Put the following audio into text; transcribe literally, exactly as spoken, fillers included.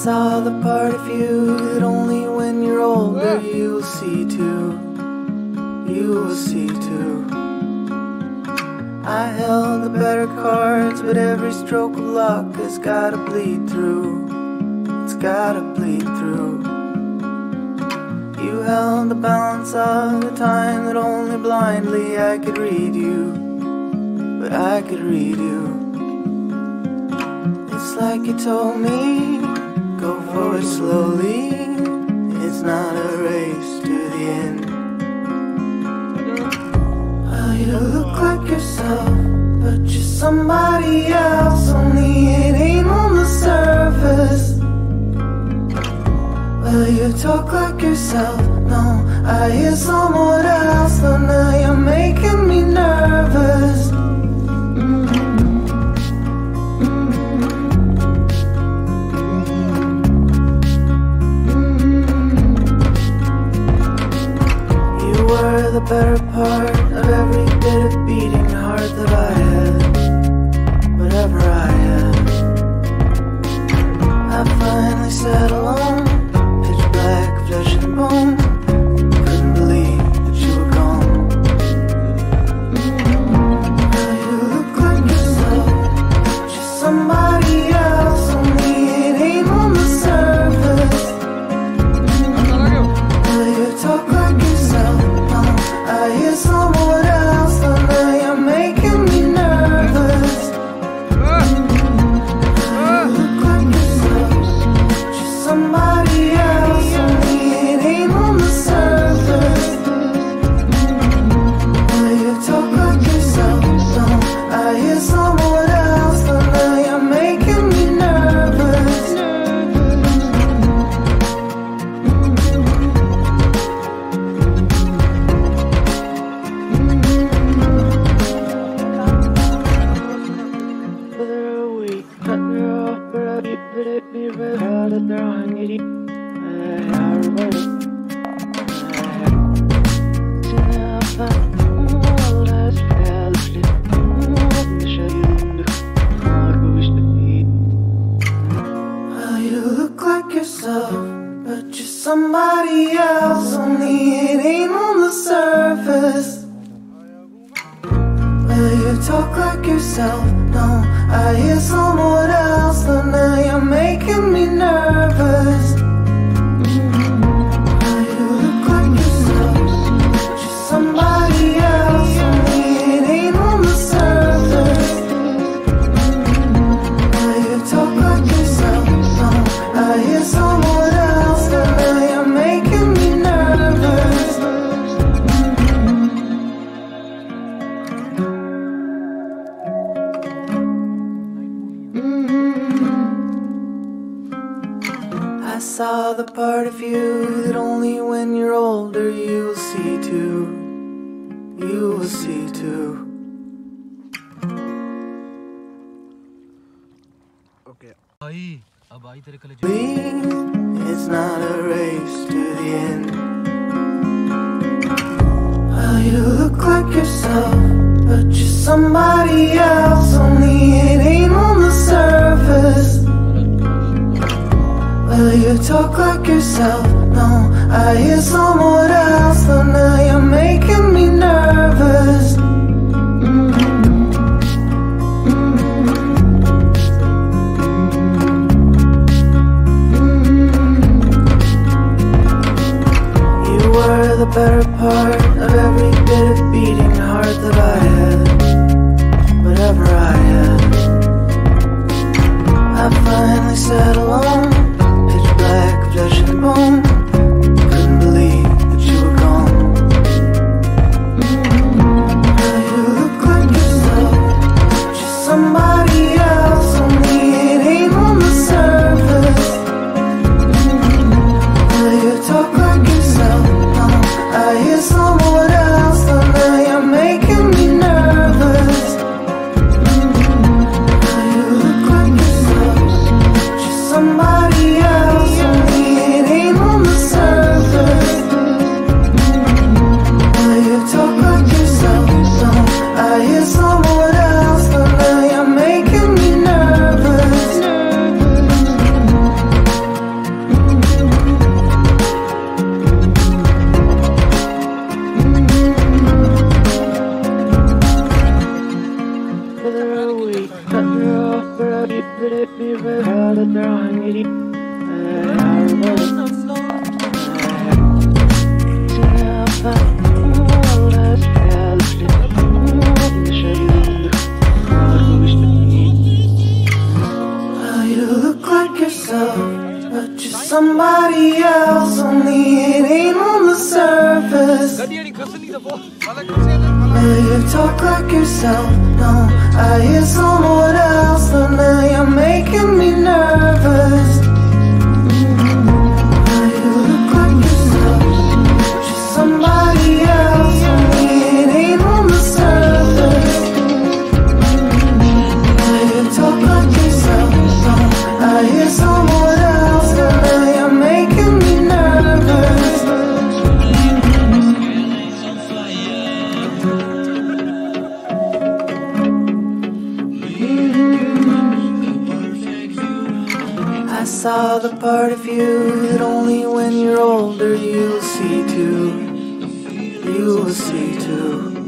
saw the part of you that only when you're older you'll see too. You will see too. I held the better cards, but every stroke of luck has gotta bleed through. It's gotta bleed through. You held the balance of the time that only blindly I could read you. But I could read you. It's like you told me, go forward slowly. It's not a race to the end. Well, you look like yourself, but you're somebody else. Only it ain't on the surface. Well, you talk like yourself, no, I hear someone else. But now you're making me nervous. The better part of every bit of beating heart that I had, whatever I had. I finally sat alone, pitch black, flesh and bone. Couldn't believe that you were gone. Now you look like yourself, just somebody else. Only it ain't on the surface. Well, you talk like yourself, I hear someone else, but now you're making me nervous. You look like yourself, just somebody else. Only it ain't on the surface. Well, you talk like yourself, no, I hear someone else, but now you're making me nervous. Well, you look like yourself, but you're somebody else. Only it ain't on the surface. Well, you talk like yourself, no, I hear someone else, but now you're making me nervous. Well, you look like yourself, just somebody else. Only it ain't on the surface. Well, you talk like yourself, no, I hear someone else, but now you're making me nervous. I saw the part of you that only when you're older you'll see too. You will see too. Okay. It's not a race to the end. Well, you look like yourself, but you're somebody else. Only it ain't on the surface. Well, you talk like yourself, no, I hear someone else, but now you're making me nervous. You were the better part of every bit of beating heart that I had, whatever I had. I finally sat alone, black flesh and bone. Couldn't believe that you were gone. Now you look like yourself, just somebody else. Only it ain't on the surface. Well, you talk like yourself, no, I hear someone else, but now you're making me nervous. Now you look like yourself, just somebody else. Only it ain't on the surface. Well, you talk like yourself, no, I hear someone else, but now you're making me nervous. you talk like yourself, no, I hear someone else. But now you're making me nervous. Now you look like yourself, just somebody else. Only it ain't on the surface. Now you talk like yourself, no, I hear someone else. But now you're making me nervous. I saw the part of you that only when you're older you'll see too. You will see too.